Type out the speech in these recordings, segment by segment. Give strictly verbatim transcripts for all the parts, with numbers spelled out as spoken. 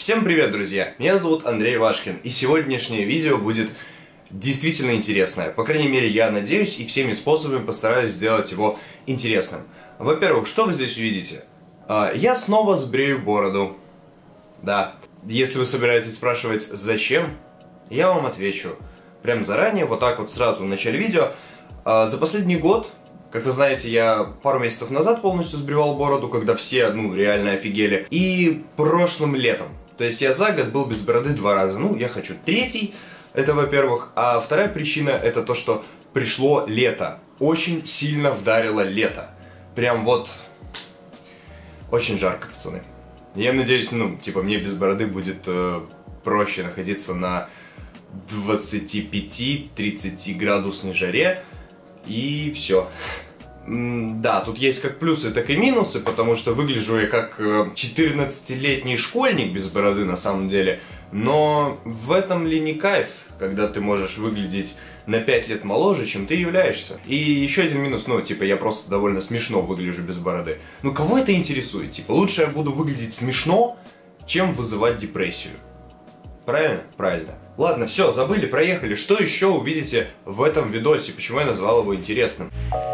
Всем привет, друзья! Меня зовут Андрей Вашкин, и сегодняшнее видео будет действительно интересное. По крайней мере, я надеюсь и всеми способами постараюсь сделать его интересным. Во-первых, что вы здесь увидите? Я снова сбрею бороду. Да, если вы собираетесь спрашивать, зачем, я вам отвечу. Прям заранее, вот так вот сразу в начале видео. За последний год, как вы знаете, я пару месяцев назад полностью сбривал бороду, когда все, ну, реально офигели. И прошлым летом. То есть я за год был без бороды два раза. Ну, я хочу третий, это во-первых. А вторая причина это то, что пришло лето. Очень сильно вдарило лето. Прям вот очень жарко, пацаны. Я надеюсь, ну, типа, мне без бороды будет э, проще находиться на двадцати пяти тридцати градусной жаре. И все. Да, тут есть как плюсы, так и минусы, потому что выгляжу я как четырнадцатилетний школьник без бороды на самом деле. Но в этом ли не кайф, когда ты можешь выглядеть на пять лет моложе, чем ты являешься? И еще один минус, ну, типа, я просто довольно смешно выгляжу без бороды. Ну, кого это интересует? Типа, лучше я буду выглядеть смешно, чем вызывать депрессию. Правильно? Правильно. Ладно, все, забыли, проехали. Что еще увидите в этом видосе? Почему я назвал его интересным?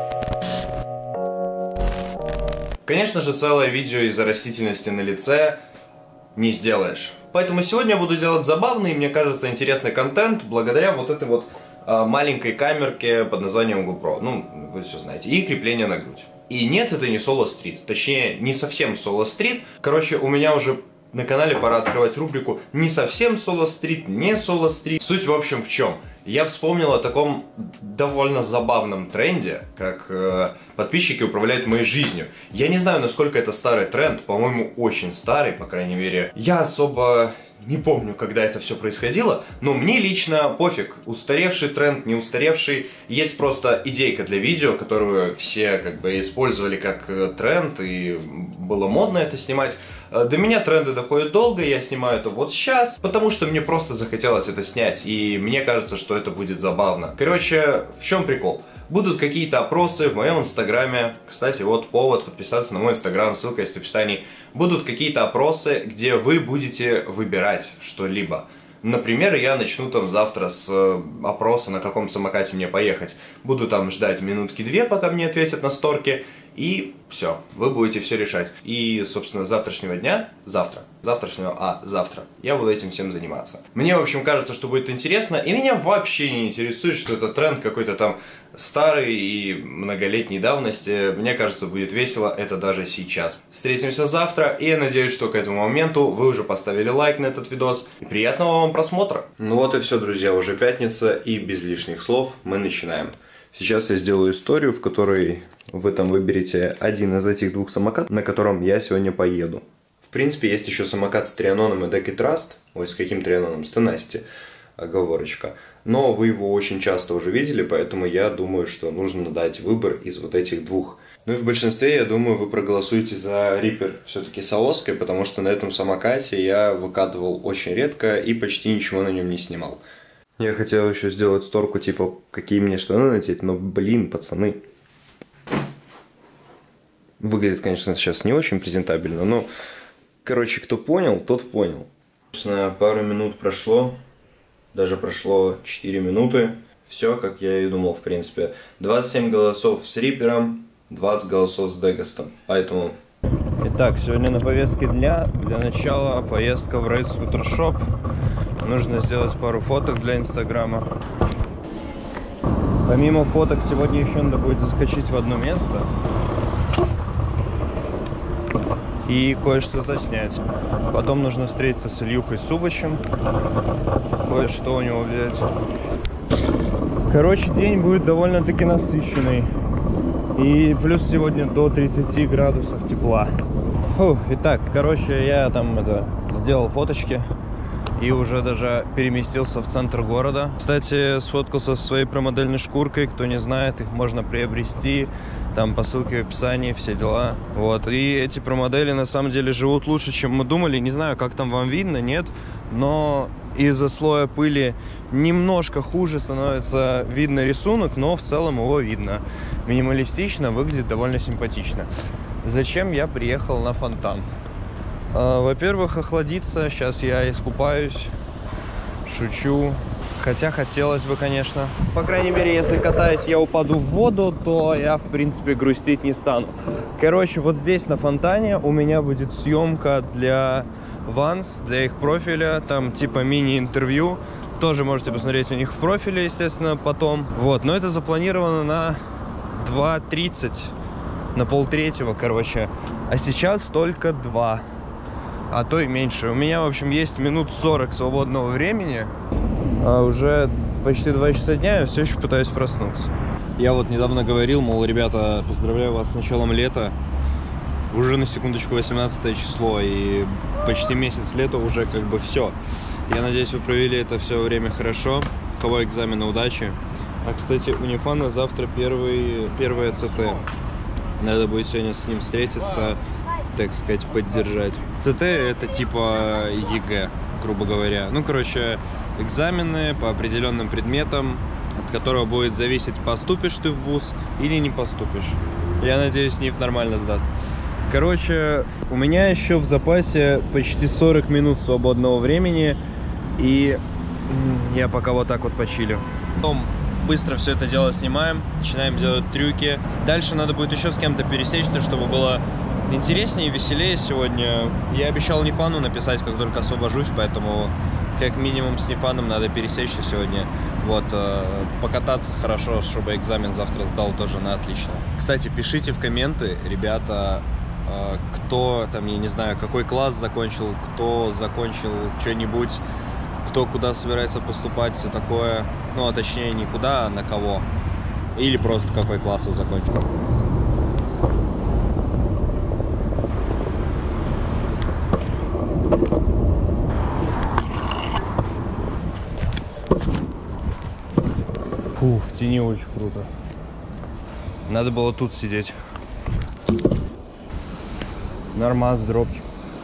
Конечно же, целое видео из-за растительности на лице не сделаешь. Поэтому сегодня я буду делать забавный, мне кажется, интересный контент благодаря вот этой вот э, маленькой камерке под названием GoPro. Ну, вы все знаете. И крепление на грудь. И нет, это не Соло Стрит. Точнее, не совсем Соло Стрит. Короче, у меня уже на канале пора открывать рубрику «Не совсем Соло Стрит», «Не Соло Стрит». Суть, в общем, в чем? Я вспомнил о таком довольно забавном тренде, как э, подписчики управляют моей жизнью. Я не знаю, насколько это старый тренд, по-моему, очень старый, по крайней мере. Я особо не помню, когда это все происходило, но мне лично пофиг, устаревший тренд, не устаревший. Есть просто идейка для видео, которую все как бы использовали как тренд, и было модно это снимать. До меня тренды доходят долго, я снимаю это вот сейчас, потому что мне просто захотелось это снять, и мне кажется, что это будет забавно. Короче, в чем прикол? Будут какие-то опросы в моем инстаграме. Кстати, вот повод подписаться на мой инстаграм, ссылка есть в описании. Будут какие-то опросы, где вы будете выбирать что-либо. Например, я начну там завтра с опроса, на каком самокате мне поехать. Буду там ждать минутки-две, пока мне ответят на сторке. И все, вы будете все решать. И, собственно, с завтрашнего дня, завтра, завтрашнего, а, завтра, я буду этим всем заниматься. Мне, в общем, кажется, что будет интересно, и меня вообще не интересует, что это тренд какой-то там старый и многолетней давности. Мне кажется, будет весело это даже сейчас. Встретимся завтра, и я надеюсь, что к этому моменту вы уже поставили лайк на этот видос. И приятного вам просмотра! Ну вот и все, друзья, уже пятница, и без лишних слов мы начинаем. Сейчас я сделаю историю, в которой вы там выберете один из этих двух самокатов, на котором я сегодня поеду. В принципе, есть еще самокат с Трианоном и Decky Trust. Ой, с каким Трианоном? С Tenacity, оговорочка. Но вы его очень часто уже видели, поэтому я думаю, что нужно дать выбор из вот этих двух. Ну и в большинстве, я думаю, вы проголосуете за Reaper все-таки с Аоской, потому что на этом самокате я выкатывал очень редко и почти ничего на нем не снимал. Я хотел еще сделать сторку, типа, какие мне штаны надеть, но, блин, пацаны. Выглядит, конечно, сейчас не очень презентабельно, но, короче, кто понял, тот понял. Собственно, пару минут прошло, даже прошло четыре минуты. Все, как я и думал, в принципе. двадцать семь голосов с Рипером, двадцать голосов с Дегастом, поэтому... Итак, сегодня на повестке дня, для начала поездка в Raid Scooter Shop. Нужно сделать пару фоток для инстаграма. Помимо фоток, сегодня еще надо будет заскочить в одно место и кое-что заснять. Потом нужно встретиться с Ильюхой Субачем, кое-что у него взять. Короче, день будет довольно-таки насыщенный. И плюс сегодня до тридцати градусов тепла. Фу, итак, короче, я там это сделал фоточки и уже даже переместился в центр города. Кстати, сфоткался со своей промодельной шкуркой. Кто не знает, их можно приобрести. Там по ссылке в описании, все дела. Вот. И эти промодели на самом деле живут лучше, чем мы думали. Не знаю, как там вам видно, нет. Но из-за слоя пыли немножко хуже становится видно рисунок, но в целом его видно. Минималистично, выглядит довольно симпатично. Зачем я приехал на фонтан? А, во-первых, охладиться. Сейчас я искупаюсь. Шучу. Хотя хотелось бы, конечно. По крайней мере, если катаясь, я упаду в воду, то я, в принципе, грустить не стану. Короче, вот здесь на фонтане у меня будет съемка для Vans, для их профиля. Там типа мини-интервью. Тоже можете посмотреть у них в профиле, естественно, потом. Вот, но это запланировано на два тридцать, на полтретьего, короче. А сейчас только два, а то и меньше. У меня, в общем, есть минут сорок свободного времени. А уже почти два часа дня, я все еще пытаюсь проснуться. Я вот недавно говорил, мол, ребята, поздравляю вас с началом лета. Уже на секундочку восемнадцатое число, и почти месяц лета уже как бы все. Я надеюсь, вы провели это все время хорошо. У кого экзамены, удачи. А, кстати, у Нифана завтра первый, первое ЦТ. Надо будет сегодня с ним встретиться, так сказать, поддержать. ЦТ это типа ЕГЭ, грубо говоря. Ну, короче, экзамены по определенным предметам, от которого будет зависеть, поступишь ты в вуз или не поступишь. Я надеюсь, Ниф нормально сдаст. Короче, у меня еще в запасе почти сорок минут свободного времени, и я пока вот так вот почилю. Потом быстро все это дело снимаем, начинаем делать трюки. Дальше надо будет еще с кем-то пересечься, чтобы было интереснее и веселее сегодня. Я обещал Нифану написать, как только освобожусь, поэтому как минимум с Нифаном надо пересечься сегодня. Вот, э, покататься хорошо, чтобы экзамен завтра сдал тоже на отлично. Кстати, пишите в комменты, ребята, э, кто там, я не знаю, какой класс закончил, кто закончил что-нибудь, кто куда собирается поступать, все такое. Ну, а точнее, не куда, а на кого. Или просто какой класс закончил. Фу, в тени очень круто. Надо было тут сидеть. Нормас, дропчик.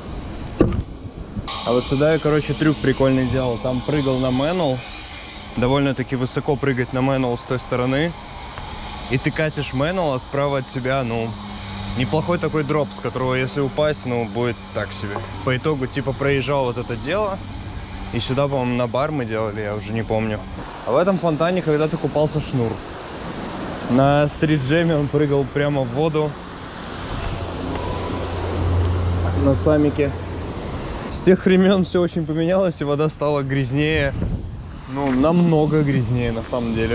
А вот сюда я, короче, трюк прикольный делал. Там прыгал на мануал. Довольно-таки высоко прыгать на мануал с той стороны. И ты катишь мануал, а справа от тебя, ну, неплохой такой дроп, с которого, если упасть, ну, будет так себе. По итогу, типа, проезжал вот это дело. И сюда, по-моему, на бар мы делали, я уже не помню. А в этом фонтане когда-то купался Шнур. На стрит-джеме он прыгал прямо в воду. На самике. С тех времен все очень поменялось, и вода стала грязнее. Ну, намного грязнее, на самом деле.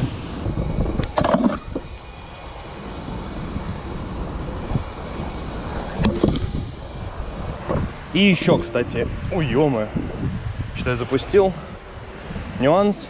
И еще, кстати, ой, ё-моё, что я запустил. Нюанс.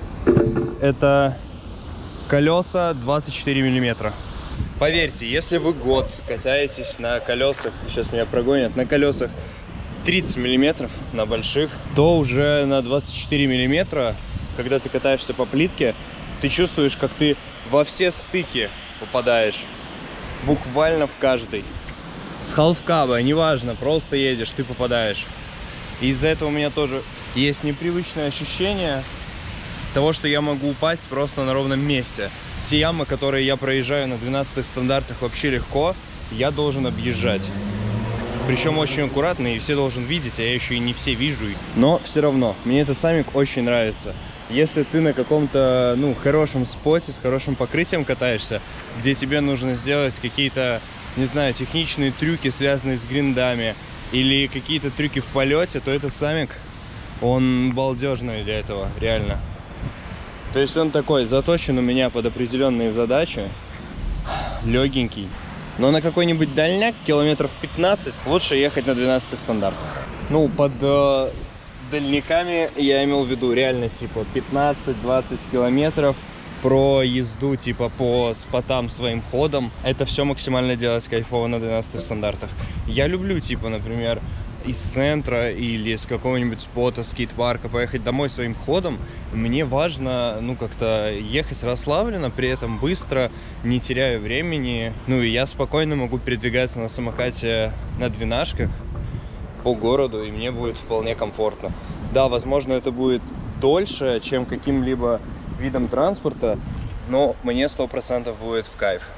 Это колеса двадцать четыре миллиметра. Поверьте, если вы год катаетесь на колесах, сейчас меня прогонят, на колесах тридцать миллиметров, на больших, то уже на двадцать четыре миллиметра, когда ты катаешься по плитке, ты чувствуешь, как ты во все стыки попадаешь. Буквально в каждый. С халфкаба, неважно, просто едешь, ты попадаешь. И из-за этого у меня тоже есть непривычное ощущение того, что я могу упасть просто на ровном месте. Те ямы, которые я проезжаю на двенадцатых стандартах вообще легко, я должен объезжать. Причем очень аккуратно, и все должен видеть, а я еще и не все вижу. Но все равно, мне этот самик очень нравится. Если ты на каком-то, ну, хорошем споте, с хорошим покрытием катаешься, где тебе нужно сделать какие-то, не знаю, техничные трюки, связанные с гриндами, или какие-то трюки в полете, то этот самик, он балдежный для этого, реально. То есть он такой, заточен у меня под определенные задачи, легенький. Но на какой-нибудь дальняк, километров пятнадцать, лучше ехать на двенадцатых стандартах. Ну, под э, дальняками я имел в виду реально типа пятнадцать-двадцать километров про езду типа по спотам своим ходом. Это все максимально делать кайфово на двенадцатых стандартах. Я люблю типа, например, из центра или с какого-нибудь спота, скейт-парка поехать домой своим ходом. Мне важно, ну, как-то ехать расслабленно, при этом быстро, не теряя времени. Ну, и я спокойно могу передвигаться на самокате на двенашках по городу, и мне будет вполне комфортно. Да, возможно, это будет дольше, чем каким-либо видом транспорта, но мне сто процентов будет в кайф.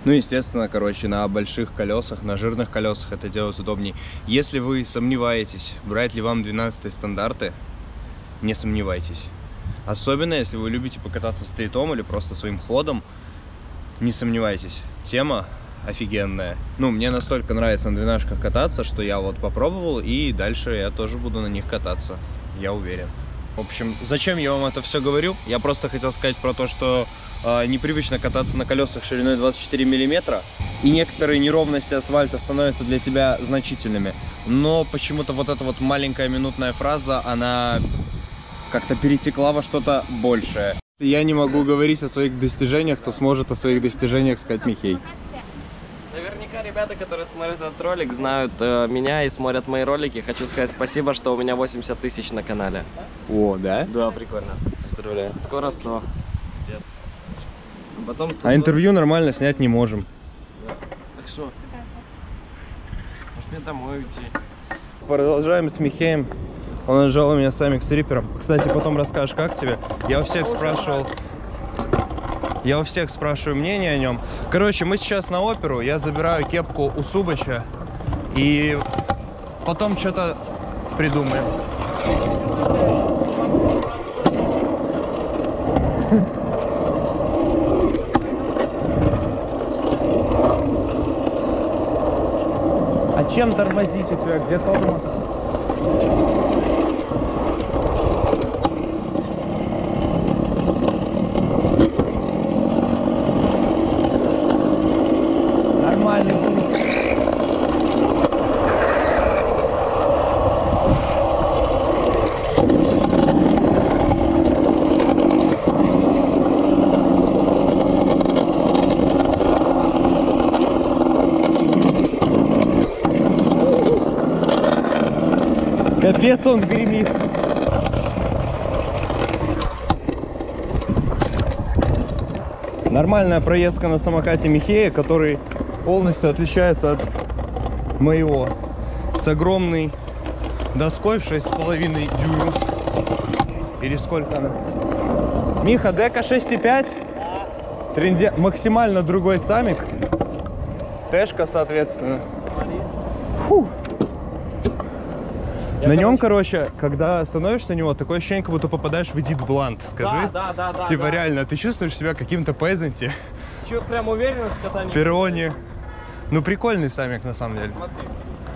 Ну, естественно, короче, на больших колесах, на жирных колесах это делать удобнее. Если вы сомневаетесь, брать ли вам двенадцатые стандарты, не сомневайтесь. Особенно, если вы любите покататься стритом или просто своим ходом, не сомневайтесь. Тема офигенная. Ну, мне настолько нравится на двенашках кататься, что я вот попробовал, и дальше я тоже буду на них кататься. Я уверен. В общем, зачем я вам это все говорю? Я просто хотел сказать про то, что э, непривычно кататься на колесах шириной двадцать четыре миллиметра, и некоторые неровности асфальта становятся для тебя значительными. Но почему-то вот эта вот маленькая минутная фраза, она как-то перетекла во что-то большее. Я не могу говорить о своих достижениях, кто сможет о своих достижениях сказать Михей. Наверняка ребята, которые смотрят этот ролик, знают э, меня и смотрят мои ролики. Хочу сказать спасибо, что у меня восемьдесят тысяч на канале. О, да? Да, прикольно. Поздравляю. Скоро сто. Потом сто. А интервью нормально снять не можем. Да. Так что? Может мне домой уйти? Продолжаем с Михеем. Он отжал меня самик с рипером. Кстати, потом расскажешь, как тебе. Я у всех спрашивал... Я у всех спрашиваю мнение о нем. Короче, мы сейчас на оперу. Я забираю кепку у Субача. И потом что-то придумаем. А чем тормозить у тебя? Где тормоз? Капец, он гремит. Нормальная проездка на самокате Михея, который полностью отличается от моего. С огромной доской в шесть с половиной дюймов. Или сколько она? Миха, дека шесть и пять? Тренде... Максимально другой самик. Тэшка, соответственно. Фу. Я, на короче... нем, короче, когда становишься на него, такое ощущение, как будто попадаешь в Эдит Блант, скажи. Да, да, да, да. Типа да. реально, ты чувствуешь себя каким-то пезанти. Чё, прям уверенность в катании? Перроне. Ну, прикольный самик, на самом деле. Смотри.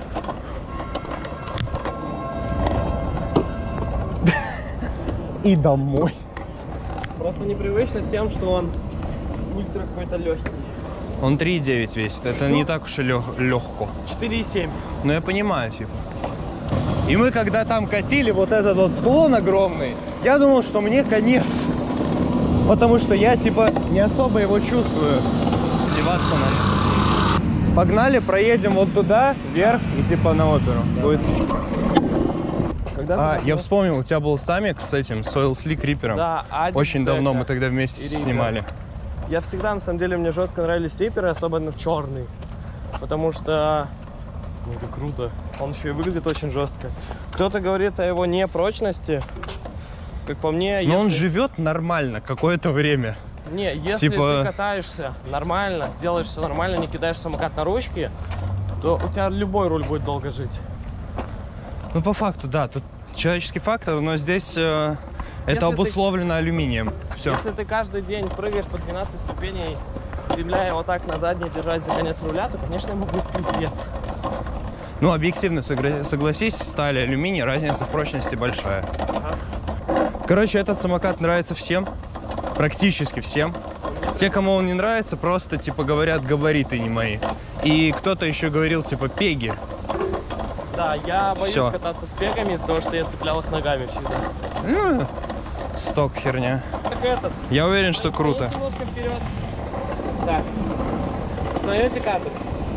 И домой. Просто непривычно тем, что он ультра какой-то легкий. Он три и девять весит, это ну, не так уж и лег легко. четыре и семь. Ну, я понимаю, типа. И мы, когда там катили вот этот вот склон огромный, я думал, что мне конец. Потому что я, типа, не особо его чувствую. Деваться надо. Погнали, проедем вот туда, вверх и, типа, на оперу. Да. Будет... Когда а, я вспомнил, у тебя был самик с этим, Soil Slick Reaper. Да, очень давно мы тогда вместе снимали. Я всегда, на самом деле, мне жестко нравились риперы, особенно черный. Потому что... Ну, это круто. Он еще и выглядит очень жестко. Кто-то говорит о его непрочности. Как по мне... Но если... он живет нормально какое-то время. Не, если типа... ты катаешься нормально, делаешь все нормально, не кидаешь самокат на ручки, то у тебя любой руль будет долго жить. Ну, по факту, да. Тут человеческий фактор, но здесь э, это обусловлено ты... алюминием. Все. Если ты каждый день прыгаешь по двенадцать ступеней, земля вот так на задней держать за конец руля, то, конечно, ему будет пиздец. Ну, объективно, согласись, сталь и алюминий, разница в прочности большая. Ага. Короче, этот самокат нравится всем, практически всем. Те, кому он не нравится, просто, типа, говорят, габариты не мои. И кто-то еще говорил, типа, пеги. Да, я боюсь Всё. кататься с пегами из-за того, что я цеплял их ногами всегда. Ну, сток херня. Как этот. Я уверен, что круто. Немножко вперед. Так. Узнаете катер?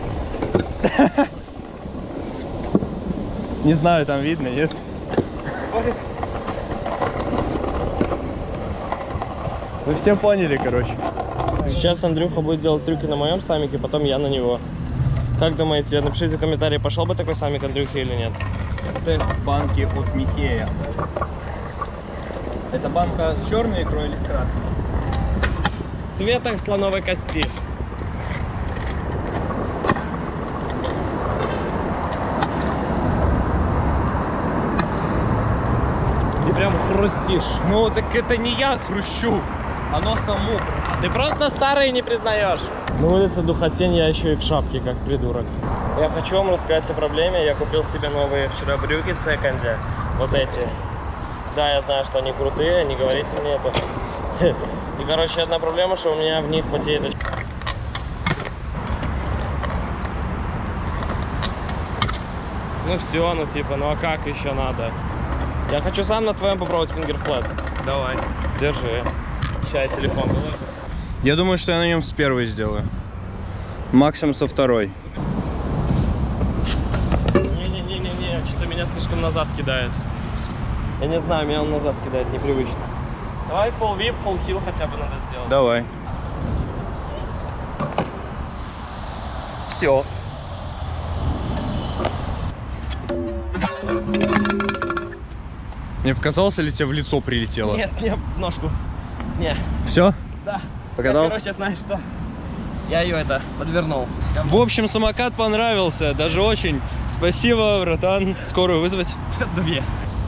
Не знаю, там видно, нет? Ой. Вы все поняли, короче. Сейчас Андрюха будет делать трюки на моем самике, потом я на него. Как думаете, напишите в комментарии, пошел бы такой самик Андрюхи или нет? Тест банки от Михея. Это банка с черной икрой или с красной? С цветом слоновой кости. Ты прям хрустишь. Ну так это не я хрущу, оно само. Ты просто старый не признаешь. На улице духотень, я еще и в шапке, как придурок. Я хочу вам рассказать о проблеме. Я купил себе новые вчера брюки в секонде. Вот эти. Да, я знаю, что они крутые, не говорите мне это. И, короче, одна проблема, что у меня в них потеет. Ну все, ну типа, ну а как еще надо? Я хочу сам на твоем попробовать фингерфлэт. Давай. Держи. Сейчас я телефон выложу. Я думаю, что я на нем с первой сделаю. Максимум со второй. Не-не-не-не-не, что-то меня слишком назад кидает. Я не знаю, меня он назад кидает, непривычно. Давай full whip, full hill хотя бы надо сделать. Давай. Все. Мне показалось, или тебе в лицо прилетело? Нет, не в ножку. Не. Все? Да. Покатался? Я, короче, знаешь что? Я ее это подвернул. В общем, самокат понравился, даже очень. Спасибо, братан. Скорую вызвать? Две.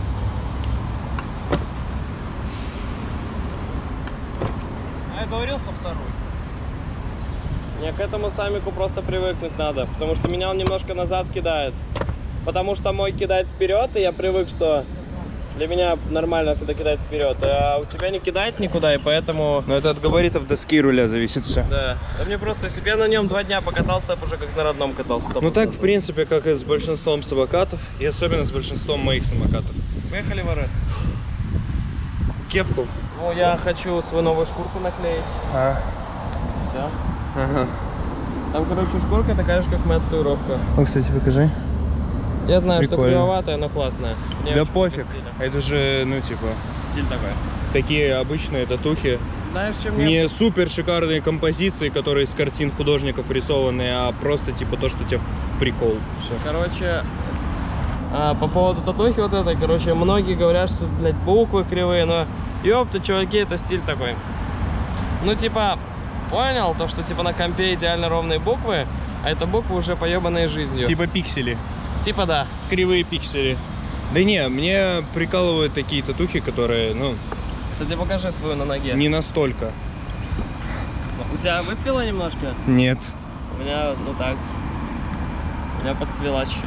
А я говорил со второй. Мне к этому самику просто привыкнуть надо, потому что меня он немножко назад кидает. Потому что мой кидает вперед, и я привык, что для меня нормально, когда кидает вперед, а у тебя не кидает никуда, и поэтому... Но это от габаритов доски и руля зависит все. Да. Да мне просто, если бы я на нем два дня покатался, я бы уже как на родном катался. Ну так, в принципе, как и с большинством самокатов, и особенно с большинством моих самокатов. Поехали в эр эс. Кепку. Ну, я хочу свою новую шкурку наклеить. А. Все. Ага. Там, короче, шкурка такая же, как моя татуировка. Ну, кстати, покажи. Я знаю, Прикольно. что кривоватая, но классная. Мне Да очень пофиг. стиля. Это же, ну, типа, Стиль такой. такие обычные татухи. Знаешь, чем мне... Не супер шикарные композиции, которые из картин художников рисованы, а просто типа то, что тебе в прикол. Все. Короче, а, по поводу татухи вот этой, короче, многие говорят, что, блядь, буквы кривые, но ёпта, чуваки, это стиль такой. Ну, типа, понял, то, что типа на компе идеально ровные буквы, а это буквы уже поебанные жизнью. Типа пиксели. Типа да. Кривые пиксели. Да не, мне прикалывают такие татухи, которые, ну... Кстати, покажи свою на ноге. Не настолько. У тебя выцвело немножко? Нет. У меня, ну так. У меня подцвела чуть-чуть.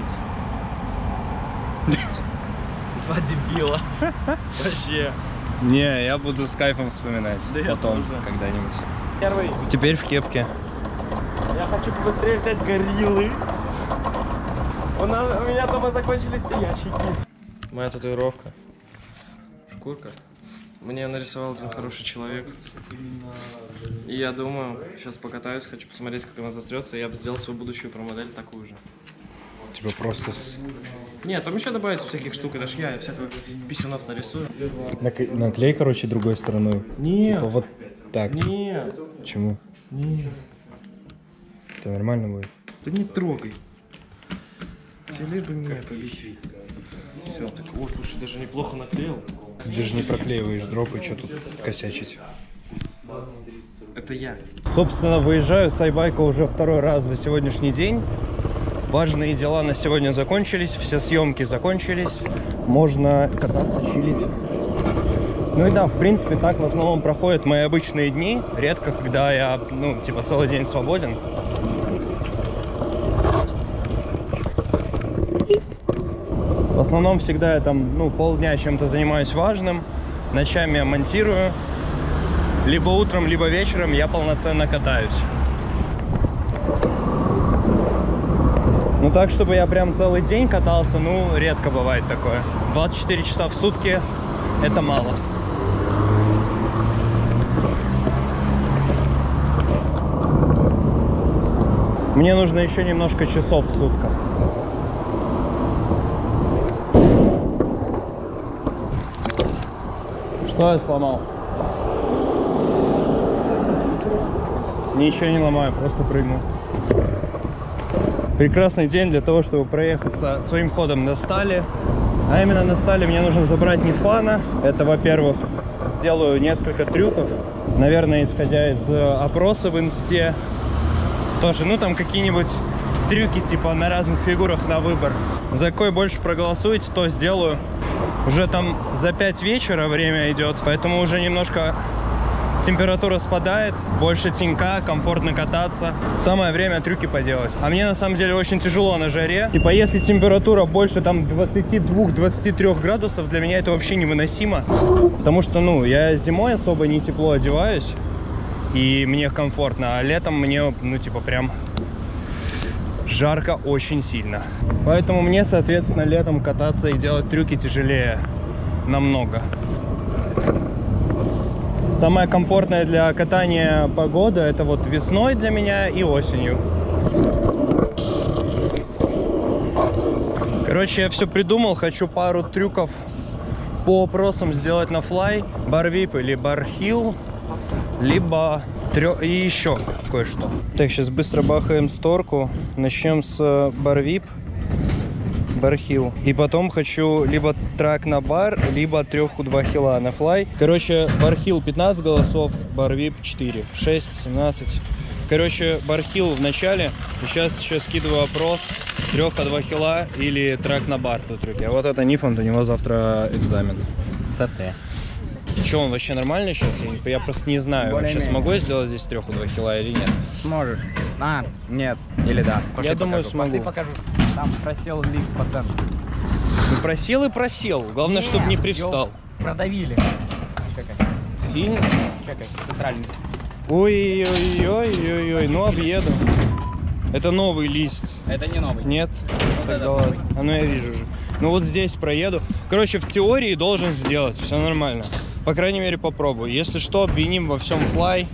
Два дебила. Вообще. Не, я буду с кайфом вспоминать. Да я потом, тоже. когда-нибудь. Первый. Теперь в кепке. Я хочу побыстрее взять гориллы. У, нас, у меня дома закончились все ящики. Моя татуировка. Шкурка. Мне нарисовал один хороший человек. И я думаю, сейчас покатаюсь, хочу посмотреть, как она застрется. И я бы сделал свою будущую промодель такую же. Типа просто... С... Нет, там еще добавится всяких штук. Это ж я, я всяких писюнов нарисую. Наклей, наклей, короче, другой стороной. Нет. Типа вот так. Нет. Почему? Нет. Это нормально будет? Да не трогай. Тебе лишь бы меня побить. Все, так, о, слушай, даже неплохо наклеил. Ты же не проклеиваешь дроп, и что тут косячить? Это я. Собственно, выезжаю с iBike уже второй раз за сегодняшний день. Важные дела на сегодня закончились, все съемки закончились. Можно кататься, чилить. Ну и да, в принципе, так в основном проходят мои обычные дни. Редко, когда я, ну, типа, целый день свободен. В основном всегда я там, ну, полдня чем-то занимаюсь важным. Ночами я монтирую. Либо утром, либо вечером я полноценно катаюсь. Ну так, чтобы я прям целый день катался, ну, редко бывает такое. двадцать четыре часа в сутки — это мало. Мне нужно еще немножко часов в сутках. Что я сломал? Ничего не ломаю, просто прыгну. Прекрасный день для того, чтобы проехаться своим ходом на стали. А именно на стали мне нужно забрать Нифана. Это, во-первых, сделаю несколько трюков. Наверное, исходя из опроса в инсте. Тоже, ну там какие-нибудь трюки типа на разных фигурах на выбор. За какой больше проголосуете, то сделаю. Уже там за пять вечера время идет, поэтому уже немножко температура спадает, больше тенька, комфортно кататься. Самое время трюки поделать. А мне на самом деле очень тяжело на жаре. Типа если температура больше там двадцати двух — двадцати трёх градусов, для меня это вообще невыносимо. Потому что, ну, я зимой особо не тепло одеваюсь, и мне комфортно, а летом мне, ну, типа прям жарко очень сильно. Поэтому мне, соответственно, летом кататься и делать трюки тяжелее намного. Самая комфортная для катания погода — это вот весной для меня и осенью. Короче, я все придумал. Хочу пару трюков по вопросам сделать на флай. Барвип или бархил, либо трё... и еще кое-что. Так, сейчас быстро бахаем сторку. Начнем с барвип, бархил. И потом хочу либо трак на бар, либо треху два хила на флай. Короче, бархил пятнадцать голосов, барвип четыре. шесть, семнадцать. Короче, бархил в начале. И сейчас еще скидываю опрос. Треха два хила или трак на бар по трюке. А вот это Нифонт, у него завтра экзамен. ЦТ. Че, он вообще нормальный сейчас? Я, я просто не знаю. Более сейчас могу я сделать здесь треху два хила или нет? Сможешь. А, нет. Или да. Пошли я думаю, покажу. Смогу. Пошли покажу. Там просел лист по центру. Ну, просел и просел. Главное, нет, чтобы не привстал. Продавили. Какая? Сильно? Какая? Центральный. Ой-ой-ой-ой-ой. Ну, объеду. Это новый лист. Это не новый. Нет? Вот тогда ладно. А ну я вижу уже. Ну вот здесь проеду. Короче, в теории должен сделать. Все нормально. По крайней мере, попробую. Если что, обвиним во всем флай.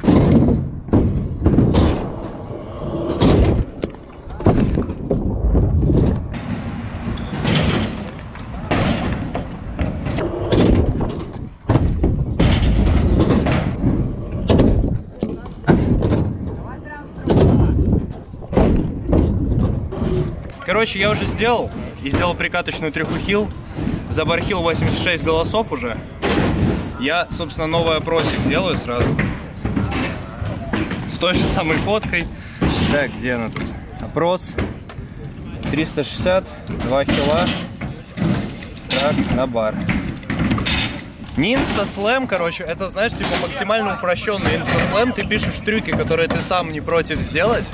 Короче, я уже сделал. И сделал прикаточную треху хил. За бархил восемьдесят шесть голосов уже. Я, собственно, новый опросик делаю сразу. С той же самой фоткой. Так, где она тут? Опрос. триста шестьдесят, два хила. Так, на бар. Не инстаслэм, короче, это, знаешь, типа максимально упрощенный инстаслэм. Ты пишешь трюки, которые ты сам не против сделать.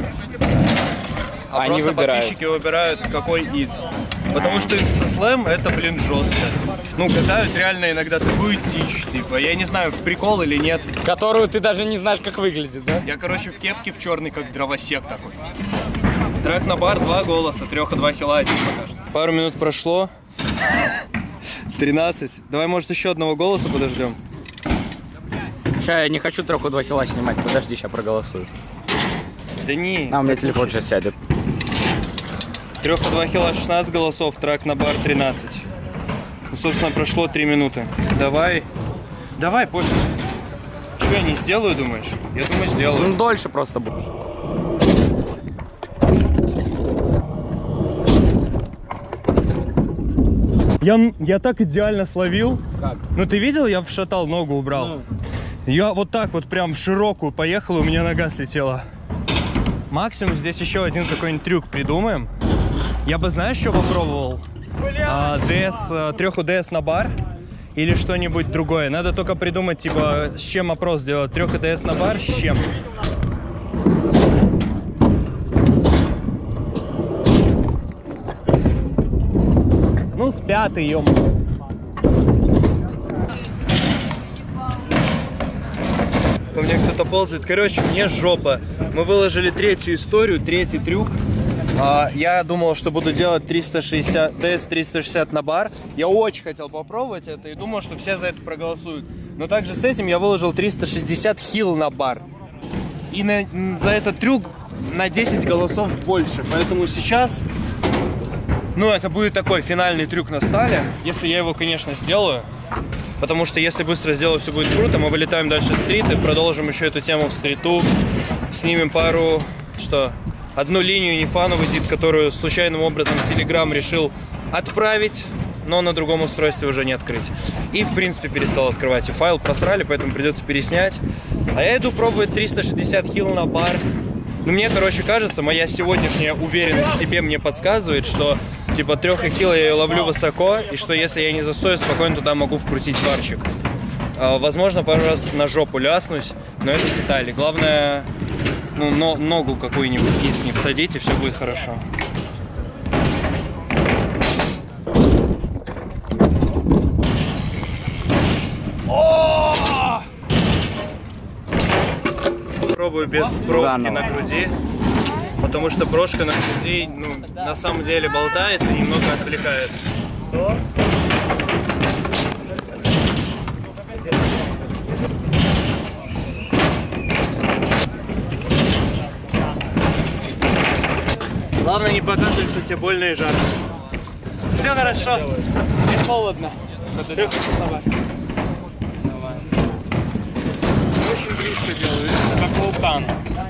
А Они просто выбирают. подписчики выбирают, какой из. Потому что инстаслэм это, блин, жестко. Ну, катают реально иногда такую дичь, типа, я не знаю, в прикол или нет. Которую ты даже не знаешь, как выглядит, да? Я, короче, в кепке в черный, как дровосек такой. Трек на бар, два голоса, треха, два хила, один пока что. Пару минут прошло. тринадцать. Давай, может, еще одного голоса подождем. Сейчас я не хочу треху два хила снимать, подожди, сейчас проголосую. Да не. А у меня телефон сейчас сядет. Треха, два хила, шестнадцать голосов, трек на бар, тринадцать. Ну, собственно, прошло три минуты. Давай. Давай, пофиг. Что я не сделаю, думаешь? Я думаю, сделаю. Ну, дольше просто будет. Я, я так идеально словил. Как? Ну, ты видел, я вшатал, ногу убрал. Ну. Я вот так вот прям в широкую поехал, и у меня нога слетела. Максимум здесь еще один какой-нибудь трюк придумаем. Я бы, знаешь, что попробовал? А, ДС, треху ДС на бар или что-нибудь другое. Надо только придумать, типа, с чем опрос сделать. Треха ДС на бар, с чем? Ну, с пятой, ё. По мне кто-то ползает. Короче, мне жопа. Мы выложили третью историю, третий трюк. А, я думал, что буду делать триста шестьдесят, ДС триста шестьдесят на бар. Я очень хотел попробовать это и думал, что все за это проголосуют. Но также с этим я выложил триста шестьдесят хил на бар. И на, за этот трюк на десять голосов больше. Поэтому сейчас, ну, это будет такой финальный трюк на стале. Если я его, конечно, сделаю. Потому что если быстро сделаю, все будет круто. Мы вылетаем дальше в стрит и продолжим еще эту тему в стриту. Снимем пару, что... Одну линию Нифану выйдет, которую случайным образом Telegram решил отправить, но на другом устройстве уже не открыть. И, в принципе, перестал открывать. И файл просрали, поэтому придется переснять. А я иду пробовать триста шестьдесят хил на бар. Ну, мне, короче, кажется, моя сегодняшняя уверенность в себе мне подсказывает, что типа трехахилла я ее ловлю высоко, и что если я не застою, спокойно туда могу вкрутить барчик. Возможно, пару раз на жопу ляснусь, но это детали. Главное, ну, но, ногу какую-нибудь из не всадить, и все будет хорошо. Пробую без прошки на груди, потому что прошка на груди, ну, на самом деле болтается и немного отвлекает. Главное не показывать, что тебе больно и жарко. Все хорошо. И холодно. Трёх... Очень близко делаю, как вулкан.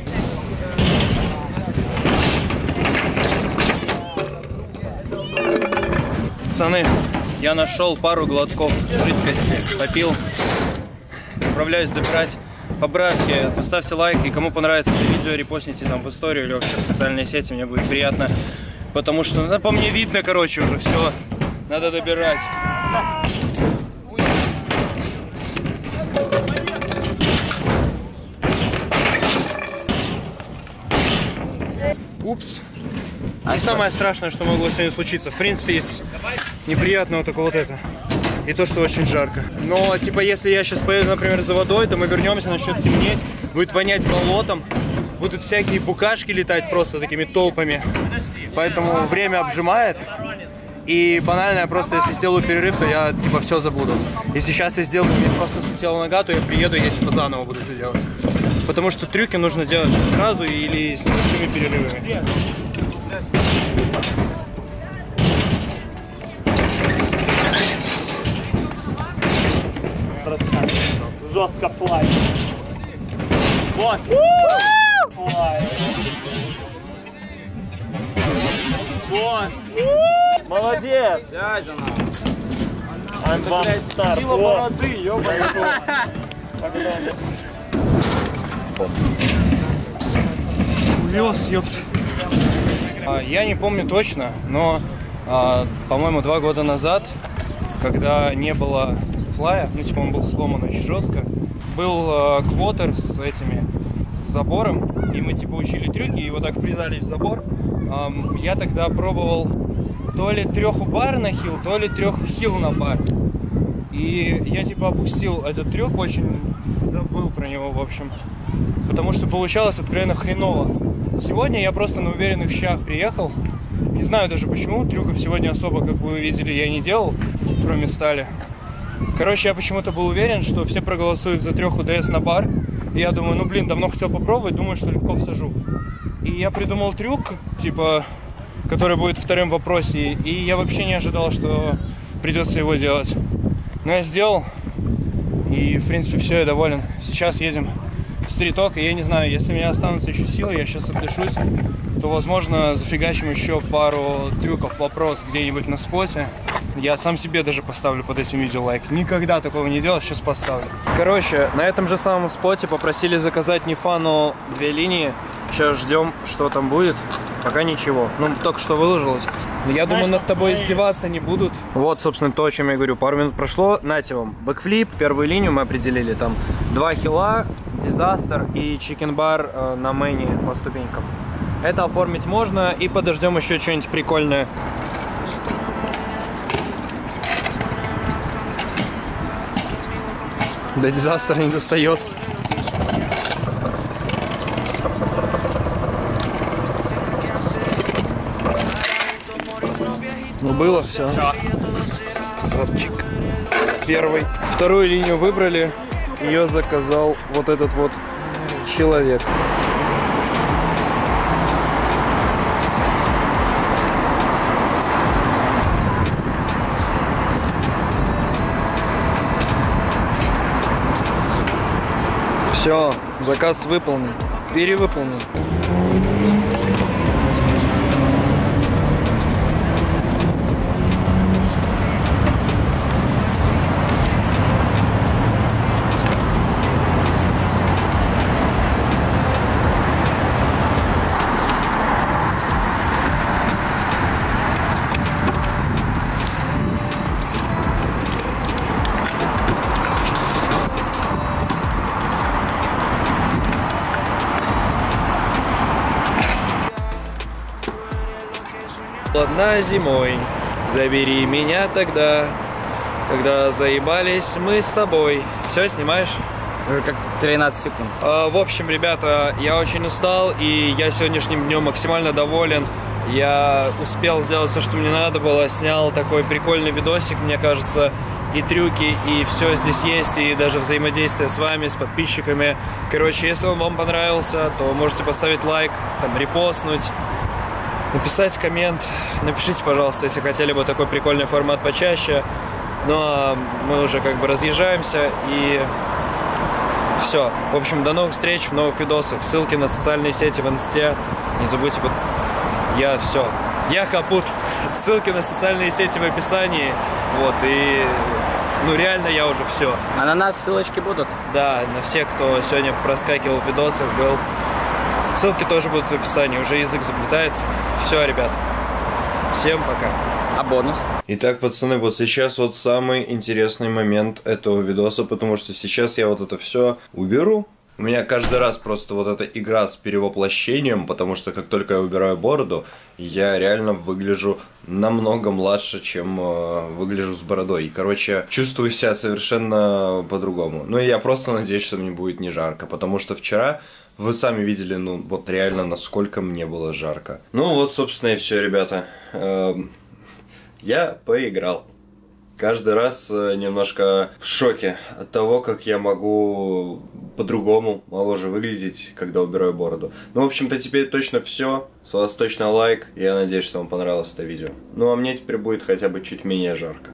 Пацаны, я нашел пару глотков жидкости, попил. Отправляюсь добирать по-братски. Поставьте лайк, и кому понравится это видео, репостните там в историю или вообще в социальные сети, мне будет приятно. Потому что, ну, по мне видно, короче, уже все. Надо добирать. Упс. Не самое страшное, что могло сегодня случиться. В принципе, есть неприятного только вот это. И то, что очень жарко. Но, типа, если я сейчас поеду, например, за водой, то мы вернемся, начнет темнеть, будет вонять болотом, будут всякие букашки летать просто такими толпами. Поэтому время обжимает. И банально, я просто, если сделаю перерыв, то я, типа, все забуду. И сейчас я сделаю, мне просто слетела нога, то я приеду, и я, типа, заново буду это делать. Потому что трюки нужно делать сразу или с небольшими перерывами. Жестко флай. Вот. Флай. Вот. Молодец. Дядя нам. Сила бороды, ёбаный. Увез, ёпт. Я не помню точно, но, по-моему, два года назад, когда не было флая, ну, типа, он был сломан очень жестко, был квотер с этими, с забором, и мы, типа, учили трюки, и вот так врезались в забор. Я тогда пробовал то ли трехбар на хил, то ли треххил на бар. И я, типа, опустил этот трюк, очень забыл про него, в общем, потому что получалось откровенно хреново. Сегодня я просто на уверенных щах приехал. Не знаю даже почему, трюков сегодня особо, как вы видели, я не делал, кроме стали. Короче, я почему-то был уверен, что все проголосуют за трех УДС на бар. И я думаю, ну блин, давно хотел попробовать, думаю, что легко всажу. И я придумал трюк, типа, который будет вторым в вопросе. И я вообще не ожидал, что придется его делать. Но я сделал. И, в принципе, все, я доволен. Сейчас едем в стриток. И я не знаю, если у меня останутся еще силы, я сейчас отдышусь, то, возможно, зафигачим еще пару трюков вопрос где-нибудь на споте. Я сам себе даже поставлю под этим видео лайк. Никогда такого не делал, сейчас поставлю. Короче, на этом же самом споте попросили заказать Нефану две линии. Сейчас ждем, что там будет. Пока ничего. Ну, только что выложилось. Я думаю, над тобой издеваться не будут. Вот, собственно, то, о чем я говорю. Пару минут прошло. Нате вам. Бэкфлип. Первую линию мы определили. Там два хила, дизастер и чикенбар э, на мэне по ступенькам. Это оформить можно. И подождем еще что-нибудь прикольное. До дизастера не достает. Ну было все. Савчик. Первый. Вторую линию выбрали. Ее заказал вот этот вот человек. Все, заказ выполнен. Перевыполнен. Одна зимой, забери меня тогда, когда заебались мы с тобой. Все, снимаешь? Уже как тринадцать секунд. А, в общем, ребята, я очень устал, и я сегодняшним днем максимально доволен. Я успел сделать все, что мне надо было, снял такой прикольный видосик, мне кажется, и трюки, и все здесь есть, и даже взаимодействие с вами, с подписчиками. Короче, если он вам понравился, то можете поставить лайк, там, репостнуть, написать коммент. Напишите, пожалуйста, если хотели бы такой прикольный формат почаще. Ну, а мы уже как бы разъезжаемся, и все. В общем, до новых встреч в новых видосах. Ссылки на социальные сети в инсте. Не забудьте, под... я все. Я капут. Ссылки на социальные сети в описании. Вот, и... Ну, реально, я уже все. А на нас ссылочки будут? Да, на всех, кто сегодня проскакивал в видосах, был. Ссылки тоже будут в описании. Уже язык заплетается. Все, ребят. Всем пока. А бонус? Итак, пацаны, вот сейчас вот самый интересный момент этого видоса, потому что сейчас я вот это все уберу. У меня каждый раз просто вот эта игра с перевоплощением, потому что как только я убираю бороду, я реально выгляжу намного младше, чем э, выгляжу с бородой. И, короче, чувствую себя совершенно по-другому. Ну и я просто надеюсь, что мне будет не жарко, потому что вчера вы сами видели, ну вот реально, насколько мне было жарко. Ну вот, собственно, и все, ребята. Эм... Я поиграл. Каждый раз немножко в шоке от того, как я могу по-другому, моложе выглядеть, когда убираю бороду. Ну, в общем-то, теперь точно все. С вас точно лайк. Я надеюсь, что вам понравилось это видео. Ну, а мне теперь будет хотя бы чуть менее жарко.